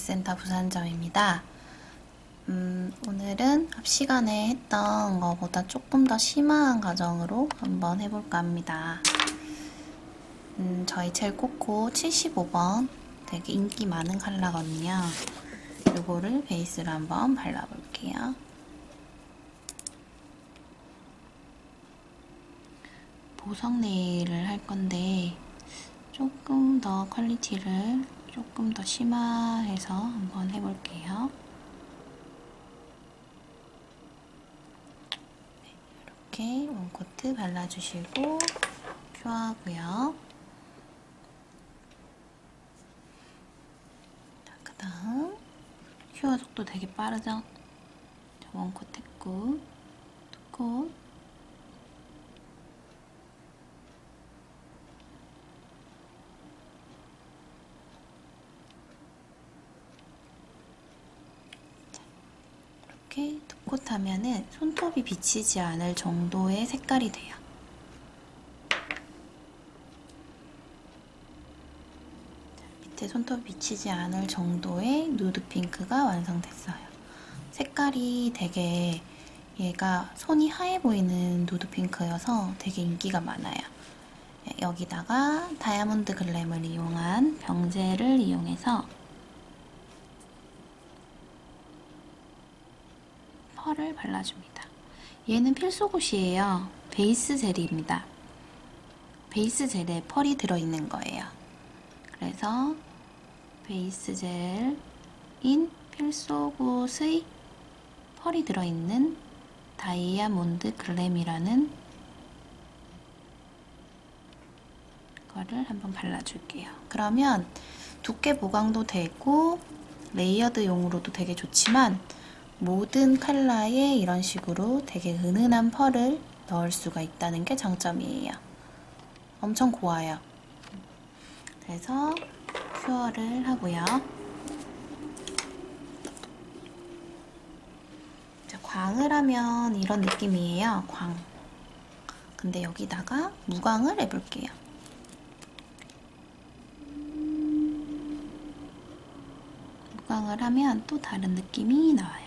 메이크센터 부산점입니다. 오늘은 앞시간에 했던 것보다 조금 더 심한 과정으로 한번 해볼까 합니다. 저희 젤코코 75번 되게 인기 많은 컬러거든요. 이거를 베이스로 한번 발라볼게요. 보석 네일을 할 건데 조금 더 퀄리티를 조금 더 심화해서 한번 해볼게요. 이렇게 원코트 발라주시고 큐어하고요. 그 다음 큐어 속도 되게 빠르죠? 원코트 했고 투코 이렇게 투콧 하면은 손톱이 비치지 않을 정도의 색깔이 돼요. 밑에 손톱이 비치지 않을 정도의 누드 핑크가 완성됐어요. 색깔이 되게 얘가 손이 하얘 보이는 누드 핑크여서 되게 인기가 많아요. 여기다가 다이아몬드 글램을 이용한 병젤을 이용해서 펄을 발라줍니다. 얘는 필수굿이에요. 베이스 젤입니다. 베이스 젤에 펄이 들어있는 거예요. 그래서 베이스 젤인 필수굿의 펄이 들어있는 다이아몬드 글램이라는 거를 한번 발라줄게요. 그러면 두께 보강도 되고 레이어드용으로도 되게 좋지만 모든 컬러에 이런 식으로 되게 은은한 펄을 넣을 수가 있다는 게 장점이에요. 엄청 고와요. 그래서 큐어를 하고요. 광을 하면 이런 느낌이에요. 광. 근데 여기다가 무광을 해볼게요. 무광을 하면 또 다른 느낌이 나와요.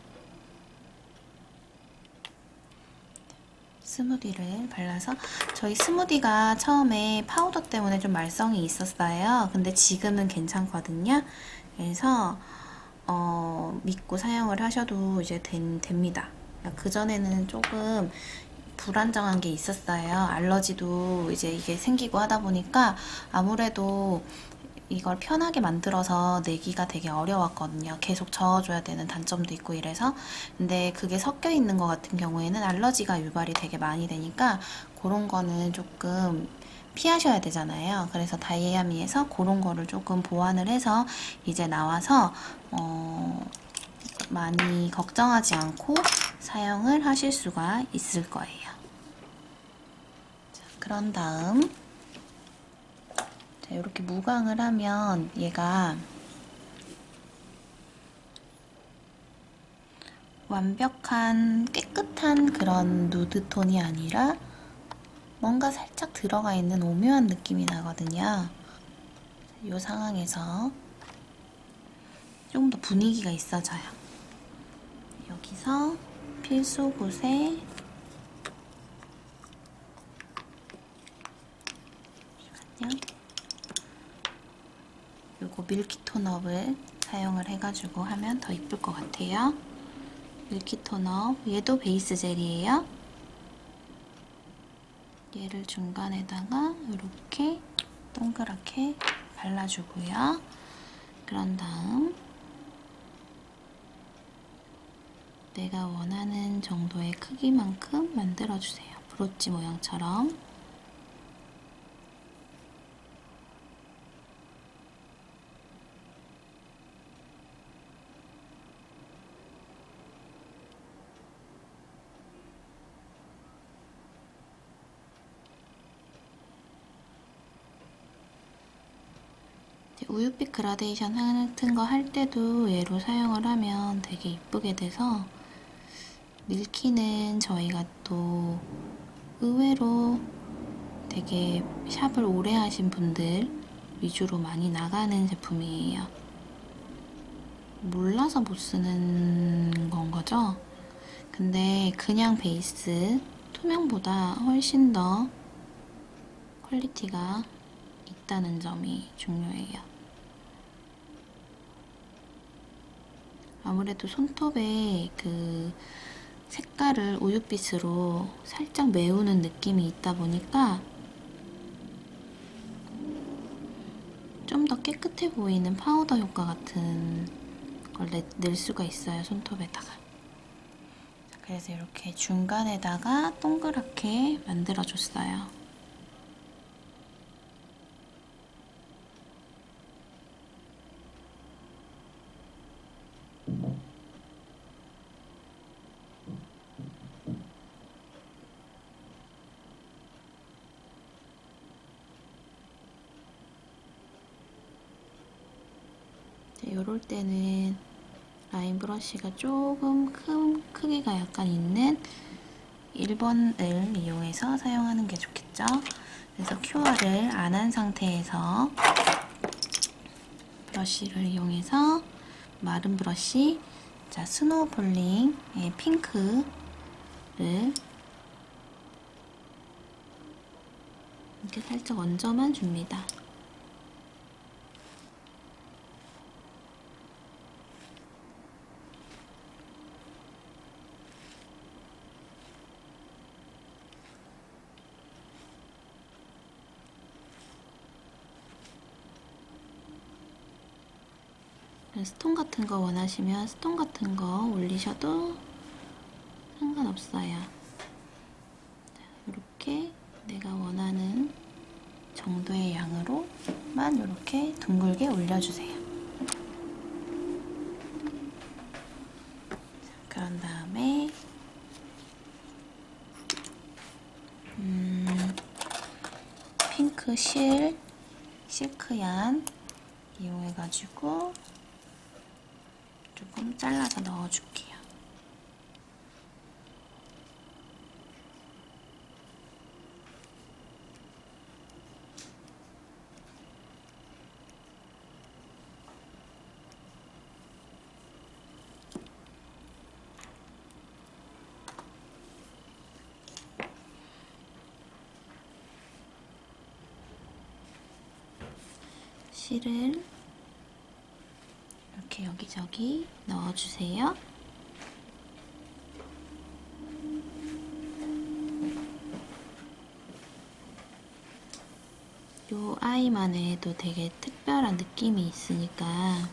스무디를 발라서 저희 스무디가 처음에 파우더 때문에 좀 말썽이 있었어요. 근데 지금은 괜찮거든요. 그래서 믿고 사용을 하셔도 이제 됩니다. 그전에는 조금 불안정한 게 있었어요. 알러지도 이제 이게 생기고 하다 보니까 아무래도 이걸 편하게 만들어서 내기가 되게 어려웠거든요. 계속 저어줘야 되는 단점도 있고 이래서. 근데 그게 섞여 있는 것 같은 경우에는 알러지가 유발이 되게 많이 되니까 그런 거는 조금 피하셔야 되잖아요. 그래서 다이아미에서 그런 거를 조금 보완을 해서 이제 나와서 많이 걱정하지 않고 사용을 하실 수가 있을 거예요. 자, 그런 다음 자, 이렇게 무광을 하면 얘가 완벽한 깨끗한 그런 누드톤이 아니라 뭔가 살짝 들어가 있는 오묘한 느낌이 나거든요. 이 상황에서 조금 더 분위기가 있어져요. 여기서 필수굿에 요거 밀키 톤업을 사용을 해가지고 하면 더 이쁠 것 같아요. 밀키 톤업, 얘도 베이스 젤이에요. 얘를 중간에다가 이렇게 동그랗게 발라주고요. 그런 다음 내가 원하는 정도의 크기만큼 만들어주세요. 브로치 모양처럼. 우유빛 그라데이션 같은 거 할 때도 얘로 사용을 하면 되게 이쁘게 돼서 밀키는 저희가 또 의외로 되게 샵을 오래 하신 분들 위주로 많이 나가는 제품이에요. 몰라서 못 쓰는 건 거죠. 근데 그냥 베이스 투명보다 훨씬 더 퀄리티가 있다는 점이 중요해요. 아무래도 손톱에 그 색깔을 우윳빛으로 살짝 메우는 느낌이 있다 보니까 좀 더 깨끗해 보이는 파우더 효과 같은 걸 낼 수가 있어요, 손톱에다가. 그래서 이렇게 중간에다가 동그랗게 만들어줬어요. 요럴 때는 라인 브러쉬가 조금 큰 크기가 약간 있는 1번을 이용해서 사용하는 게 좋겠죠. 그래서 큐어를 안 한 상태에서 브러쉬를 이용해서 마른 브러쉬, 자 스노우 폴링의 핑크를 이렇게 살짝 얹어만 줍니다. 스톤 같은 거 원하시면 스톤 같은 거 올리셔도 상관없어요. 이렇게 내가 원하는 정도의 양으로만 이렇게 둥글게 올려주세요. 그런 다음에 핑크 실크얀 이용해가지고 조금 잘라서 넣어줄게요. 실을 이렇게 여기저기 넣어주세요. 요 아이만 해도 되게 특별한 느낌이 있으니까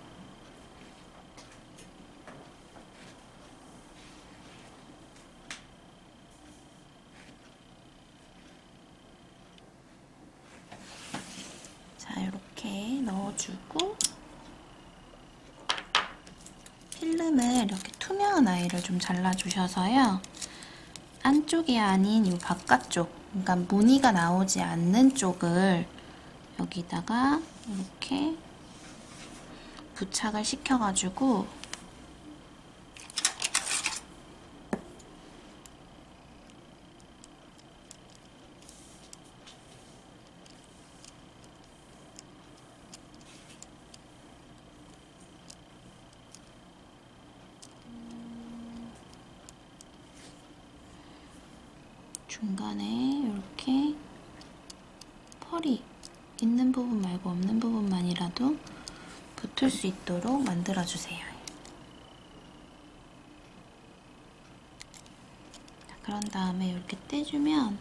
자, 이렇게 넣어주고 필름을 이렇게 투명한 아이를 좀 잘라주셔서요. 안쪽이 아닌 이 바깥쪽, 그러니까 무늬가 나오지 않는 쪽을 여기다가 이렇게 부착을 시켜가지고 중간에 이렇게 펄이 있는 부분 말고 없는 부분만이라도 붙을 수 있도록 만들어주세요. 그런 다음에 이렇게 떼주면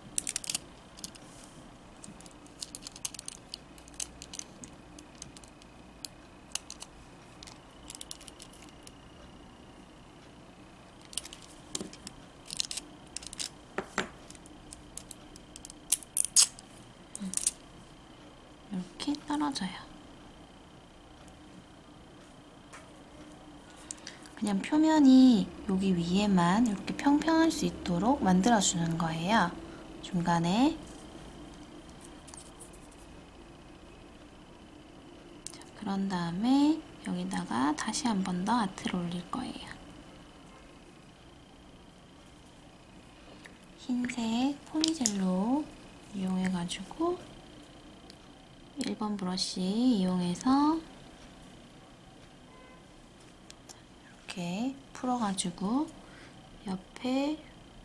이렇게 떨어져요. 그냥 표면이 여기 위에만 이렇게 평평할 수 있도록 만들어주는 거예요. 중간에. 자, 그런 다음에 여기다가 다시 한 번 더 아트를 올릴 거예요. 흰색 포니젤로 이용해가지고 1번 브러쉬 이용해서 이렇게 풀어가지고 옆에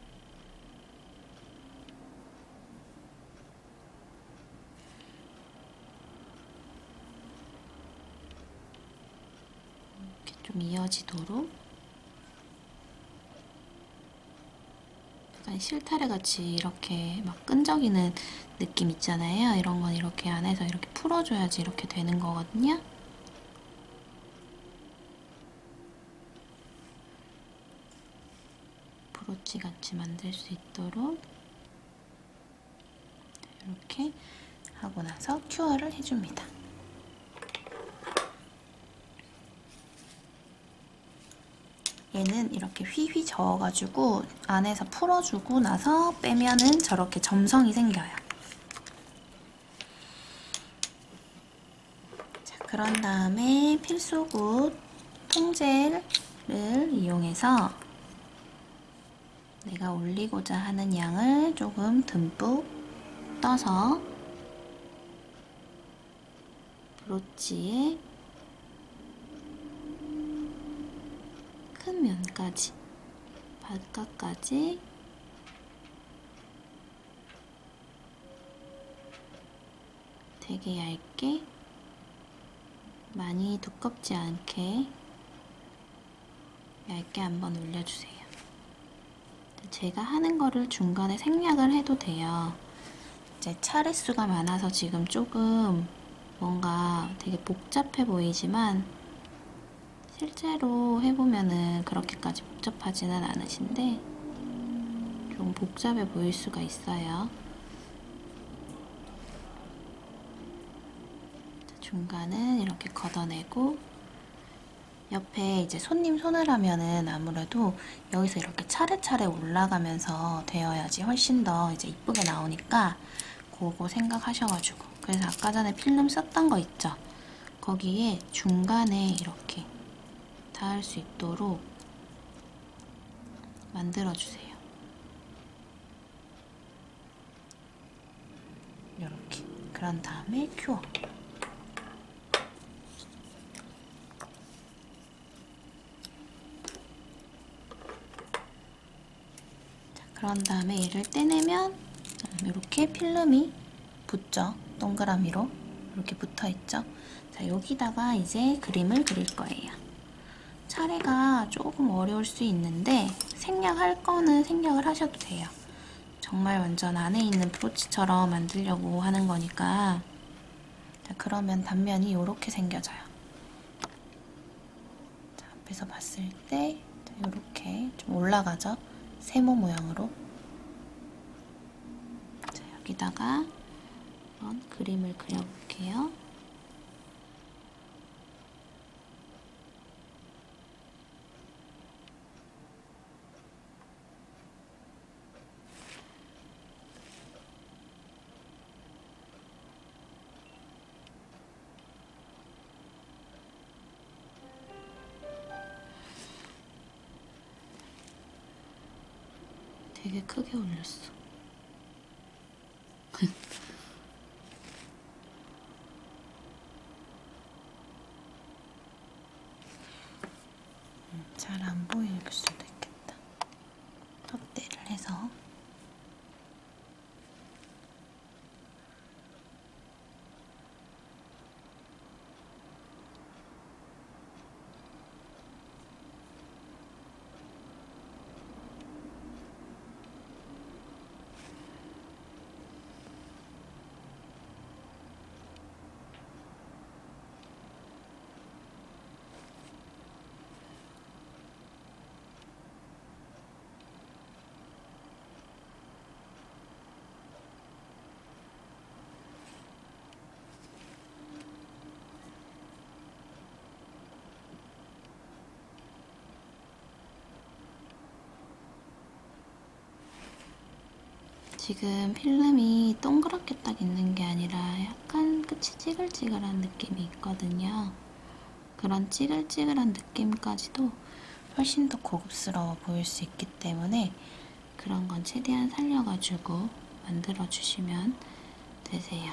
이렇게 좀 이어지도록 약간 실타래 같이 이렇게 막 끈적이는 느낌 있잖아요. 이런 건 이렇게 안에서 이렇게 풀어줘야지 이렇게 되는 거거든요. 브로치 같이 만들 수 있도록 이렇게 하고 나서 큐어를 해줍니다. 얘는 이렇게 휘휘 저어가지고 안에서 풀어주고 나서 빼면은 저렇게 점성이 생겨요. 자, 그런 다음에 필수굿 통젤을 이용해서 내가 올리고자 하는 양을 조금 듬뿍 떠서 브로치에 큰 면까지, 바깥까지 되게 얇게, 많이 두껍지 않게 얇게 한번 올려주세요. 제가 하는 거를 중간에 생략을 해도 돼요. 이제 차례수가 많아서 지금 조금 뭔가 되게 복잡해 보이지만 실제로 해보면은 그렇게까지 복잡하지는 않으신데 좀 복잡해 보일 수가 있어요. 중간은 이렇게 걷어내고 옆에 이제 손님 손을 하면은 아무래도 여기서 이렇게 차례차례 올라가면서 되어야지 훨씬 더 이제 이쁘게 나오니까 그거 생각하셔가지고 그래서 아까 전에 필름 썼던 거 있죠? 거기에 중간에 이렇게 닿을 수 있도록 만들어주세요. 이렇게. 그런 다음에 큐어. 그런 다음에 얘를 떼내면 이렇게 필름이 붙죠. 동그라미로 이렇게 붙어있죠. 자, 여기다가 이제 그림을 그릴 거예요. 차례가 조금 어려울 수 있는데 생략할 거는 생략을 하셔도 돼요. 정말 완전 안에 있는 브로치처럼 만들려고 하는 거니까. 자, 그러면 단면이 이렇게 생겨져요. 자, 앞에서 봤을 때 이렇게 좀 올라가죠. 세모 모양으로. 자, 여기다가 한번 그림을 그려볼게요. 되게 크게 올렸어. 잘 안 보일 수도 있겠다. 확대를 해서 지금 필름이 동그랗게 딱 있는 게 아니라 약간 끝이 찌글찌글한 느낌이 있거든요. 그런 찌글찌글한 느낌까지도 훨씬 더 고급스러워 보일 수 있기 때문에 그런 건 최대한 살려가지고 만들어주시면 되세요.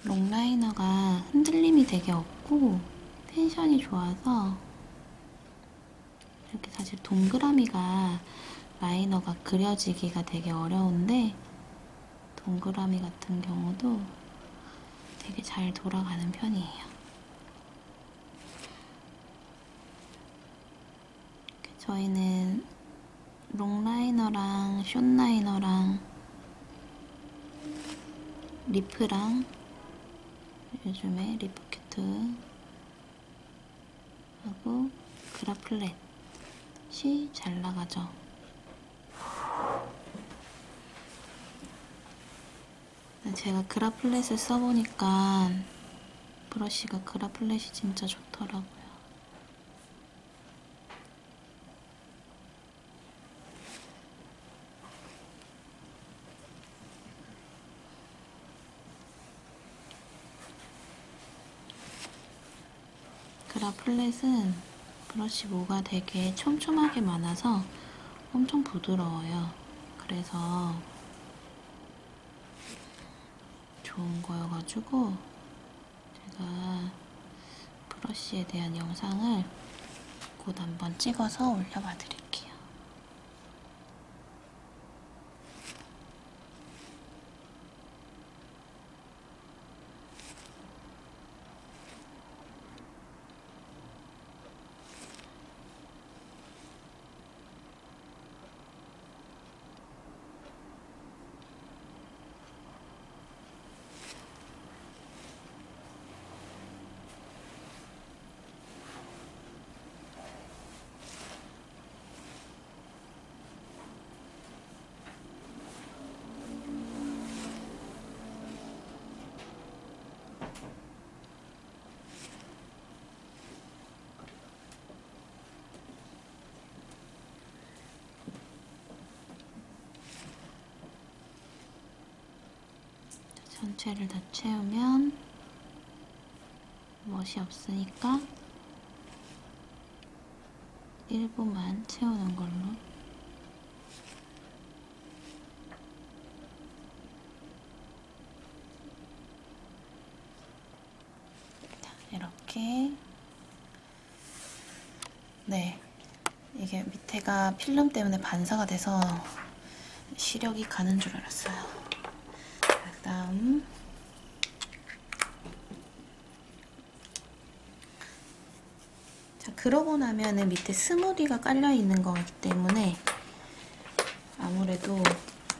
롱라이너가 흔들림이 되게 없고 텐션이 좋아서 이렇게 사실 동그라미가 라이너가 그려지기가 되게 어려운데 동그라미 같은 경우도 되게 잘 돌아가는 편이에요. 저희는 롱라이너랑 숏라이너랑 리프랑 요즘에 리프큐트 하고 그라플렛이 잘 나가죠. 제가 그라플렛을 써보니까 브러쉬가 그라플렛이 진짜 좋더라고요. 그라플렛은 브러쉬 모가 되게 촘촘하게 많아서 엄청 부드러워요. 그래서 좋은 거여가지고 제가 브러쉬에 대한 영상을 곧 한번 찍어서 올려봐 드릴게요. 전체를 다 채우면 멋이 없으니까 일부만 채우는 걸로. 자, 이렇게. 네, 이게 밑에가 필름 때문에 반사가 돼서 시력이 가는 줄 알았어요. 그 다음 자, 그러고 나면은 밑에 스무디가 깔려 있는 거기 때문에 아무래도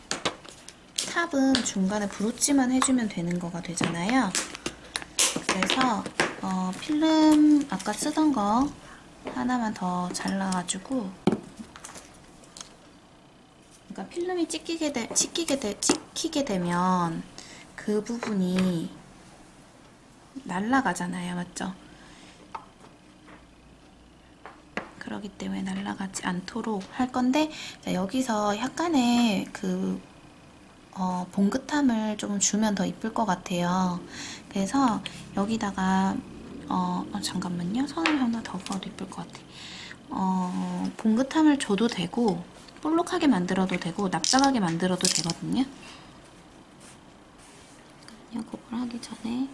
탑은 중간에 브로치만 해주면 되는 거가 되잖아요. 그래서 필름 아까 쓰던 거 하나만 더 잘라가지고, 그러니까 필름이 찍히게 되면 그 부분이 날아가잖아요, 맞죠? 그렇기 때문에 날아가지 않도록 할 건데, 자, 여기서 약간의 그 봉긋함을 좀 주면 더 이쁠 것 같아요. 그래서 여기다가 잠깐만요. 선을 하나 더 그어도 이쁠 것 같아. 봉긋함을 줘도 되고 볼록하게 만들어도 되고 납작하게 만들어도 되거든요. 그걸 하기 전에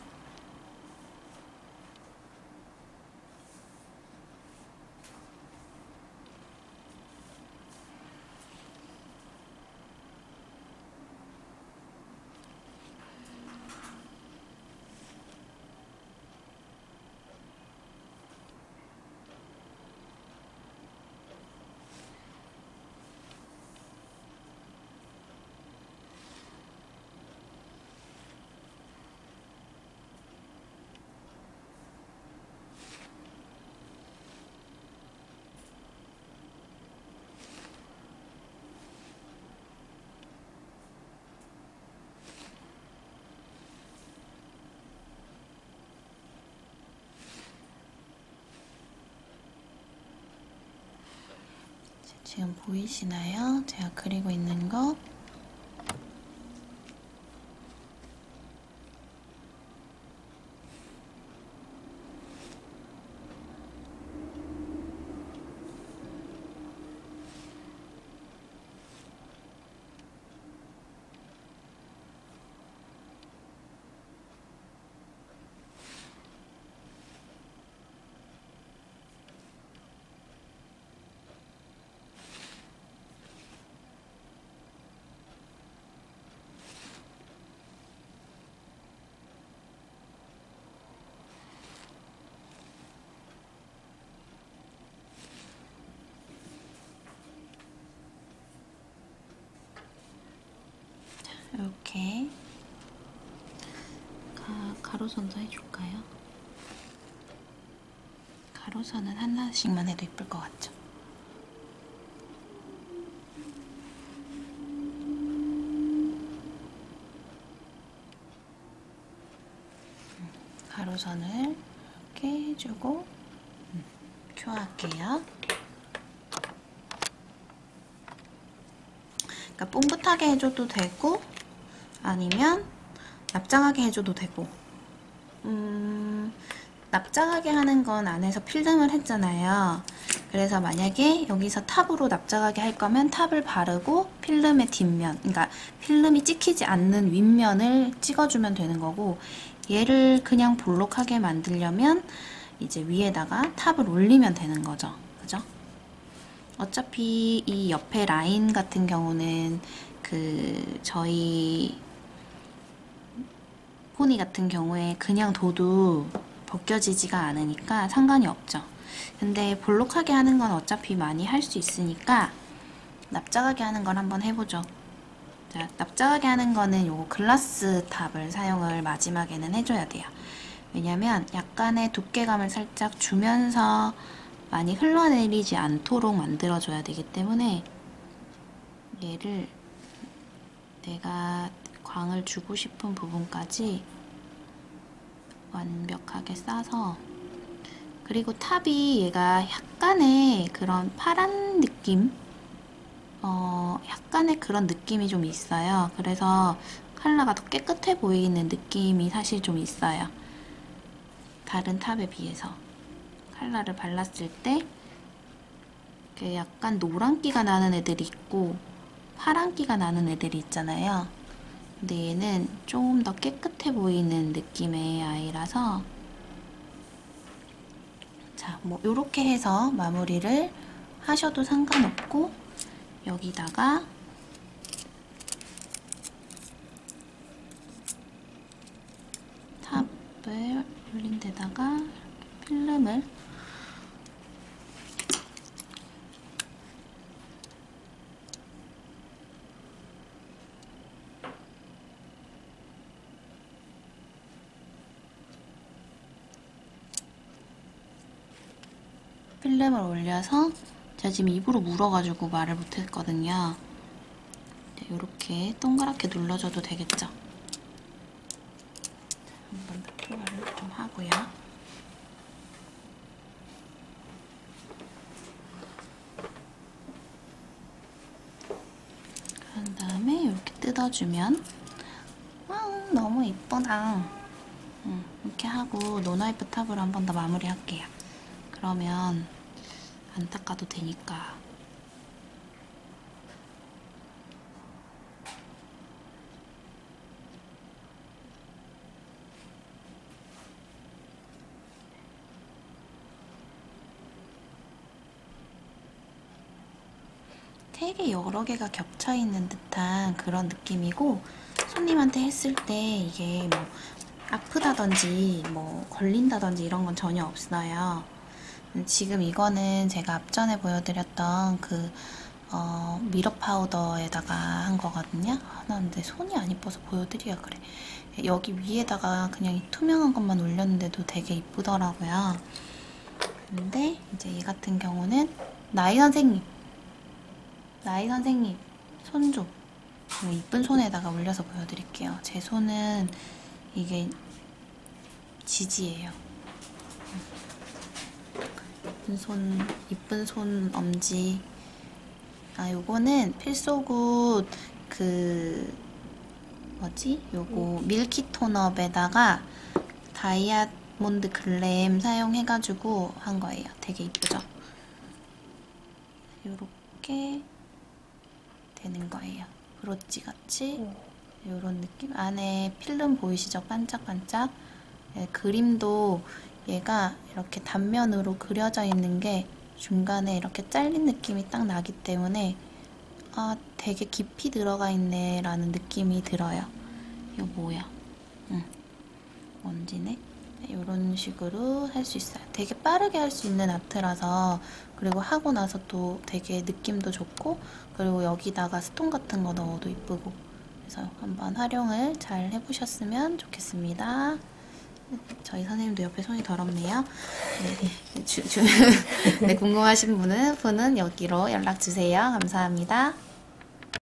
지금 보이시나요? 제가 그리고 있는 거. 가로선도 해줄까요? 가로선은 하나씩만 해도 예쁠 것 같죠? 가로선을 이렇게 해주고 큐어할게요. 그러니까 뽕긋하게 해줘도 되고 아니면 납작하게 해줘도 되고 납작하게 하는 건 안에서 필름을 했잖아요. 그래서 만약에 여기서 탑으로 납작하게 할 거면 탑을 바르고 필름의 뒷면, 그러니까 필름이 찍히지 않는 윗면을 찍어주면 되는 거고, 얘를 그냥 볼록하게 만들려면 이제 위에다가 탑을 올리면 되는 거죠. 그죠? 어차피 이 옆에 라인 같은 경우는 저희 포니 같은 경우에 그냥 둬도 벗겨지지가 않으니까 상관이 없죠. 근데 볼록하게 하는 건 어차피 많이 할 수 있으니까 납작하게 하는 걸 한번 해보죠. 자, 납작하게 하는 거는 요거 글라스 탑을 사용을 마지막에는 해줘야 돼요. 왜냐면 약간의 두께감을 살짝 주면서 많이 흘러내리지 않도록 만들어줘야 되기 때문에 얘를 내가 광을 주고 싶은 부분까지 완벽하게 싸서, 그리고 탑이 얘가 약간의 그런 파란 느낌? 약간의 그런 느낌이 좀 있어요. 그래서 컬러가 더 깨끗해 보이는 느낌이 사실 좀 있어요. 다른 탑에 비해서. 컬러를 발랐을 때 약간 노란기가 나는 애들이 있고 파란기가 나는 애들이 있잖아요. 근데 얘는 좀 더 깨끗해 보이는 느낌의 아이라서, 자, 뭐 요렇게 해서 마무리를 하셔도 상관없고, 여기다가 탑을 올린 데다가 필름을 올려서, 제가 지금 입으로 물어가지고 말을 못했거든요. 이렇게 동그랗게 눌러줘도 되겠죠? 한번 투어를 좀 하고요. 그런 다음에 이렇게 뜯어주면, 너무 이쁘다. 이렇게 하고 노나이프 탑으로 한 번 더 마무리할게요. 그러면 안 닦아도 되니까. 되게 여러 개가 겹쳐있는 듯한 그런 느낌이고, 손님한테 했을 때 이게 뭐 아프다든지 뭐 걸린다든지 이런 건 전혀 없어요. 지금 이거는 제가 앞전에 보여드렸던 미러 파우더에다가 한 거거든요. 나 근데 손이 안 이뻐서 보여드려야 그래. 여기 위에다가 그냥 이 투명한 것만 올렸는데도 되게 이쁘더라고요. 근데 이제 얘 같은 경우는 나이 선생님 손 좀 이쁜 손에다가 올려서 보여드릴게요. 제 손은 이게 지지예요. 이쁜 손 엄지. 요거는 필소굿 요거 밀키 톤업에다가 다이아몬드 글램 사용해가지고 한 거예요. 되게 이쁘죠? 요렇게 되는 거예요. 브로치 같이 요런 느낌. 안에 필름 보이시죠? 반짝반짝. 그림도 얘가 이렇게 단면으로 그려져 있는 게 중간에 이렇게 잘린 느낌이 딱 나기 때문에 되게 깊이 들어가 있네 라는 느낌이 들어요. 이거 뭐야? 먼지네? 이런 식으로 할 수 있어요. 되게 빠르게 할 수 있는 아트라서, 그리고 하고 나서 또 되게 느낌도 좋고, 그리고 여기다가 스톤 같은 거 넣어도 이쁘고, 그래서 한번 활용을 잘 해보셨으면 좋겠습니다. 저희 선생님도 옆에 손이 더럽네요. 네, 네, 궁금하신 분은 여기로 연락 주세요. 감사합니다.